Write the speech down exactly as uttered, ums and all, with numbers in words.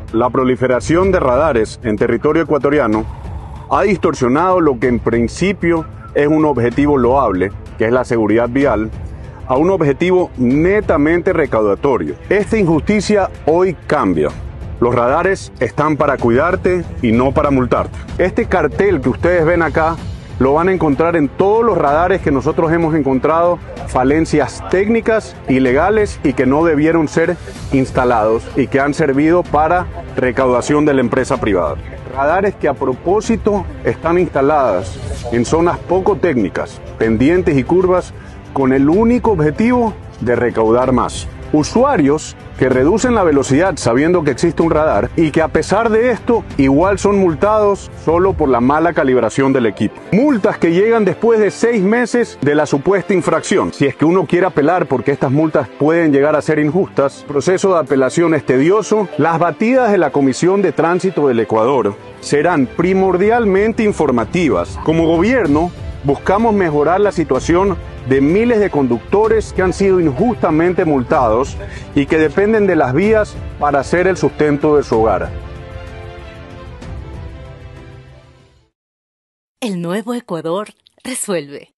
La proliferación de radares en territorio ecuatoriano ha distorsionado lo que en principio es un objetivo loable, que es la seguridad vial, a un objetivo netamente recaudatorio. Esta injusticia hoy cambia. Los radares están para cuidarte y no para multarte. Este cartel que ustedes ven acá lo van a encontrar en todos los radares que nosotros hemos encontrado falencias técnicas y legales y que no debieron ser instalados y que han servido para recaudación de la empresa privada. Radares que a propósito están instaladas en zonas poco técnicas, pendientes y curvas con el único objetivo de recaudar más. Usuarios que reducen la velocidad sabiendo que existe un radar y que a pesar de esto igual son multados solo por la mala calibración del equipo. Multas que llegan después de seis meses de la supuesta infracción. Si es que uno quiere apelar porque estas multas pueden llegar a ser injustas, el proceso de apelación es tedioso. Las batidas de la Comisión de Tránsito del Ecuador serán primordialmente informativas. Como gobierno buscamos mejorar la situación de miles de conductores que han sido injustamente multados y que dependen de las vías para hacer el sustento de su hogar. El nuevo Ecuador resuelve.